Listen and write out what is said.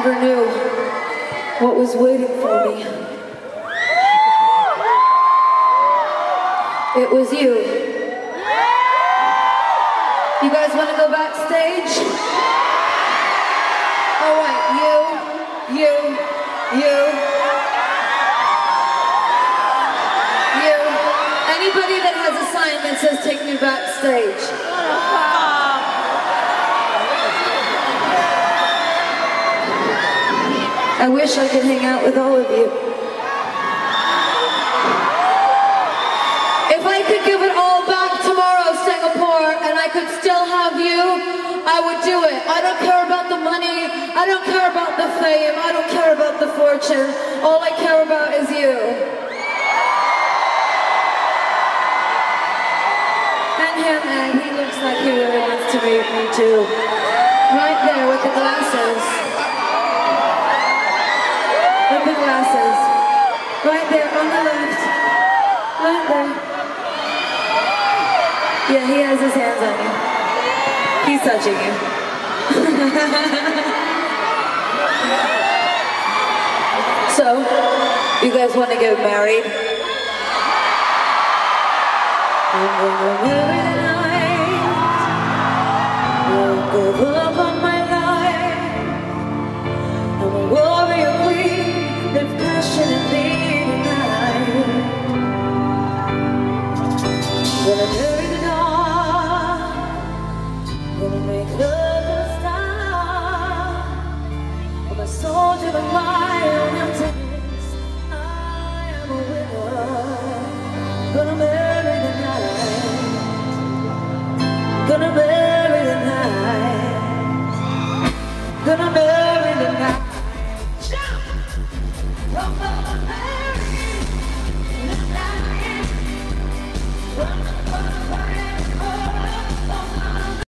never knew what was waiting for me. It was you. You guys want to go backstage? All right, you. Anybody that has a sign that says take me backstage. I wish I could hang out with all of you. If I could give it all back tomorrow, Singapore, and I could still have you, I would do it. I don't care about the money, I don't care about the fame, I don't care about the fortune. All I care about is you. And him, and he looks like he really wants to meet me too. Right there with the glasses. With the glasses. Right there on the left. Right there. Yeah, he has his hands on you. He's touching you. So, you guys want to get married? I'm gonna marry tonight. We'll give up on my life. I'm a warrior queen, live passionately tonight. Gonna marry the dawn. Gonna make love a star. I'm a soldier of my own emptiness. I am a winner. Gonna marry the night. Gonna marry the night. Gonna marry the night. Jump!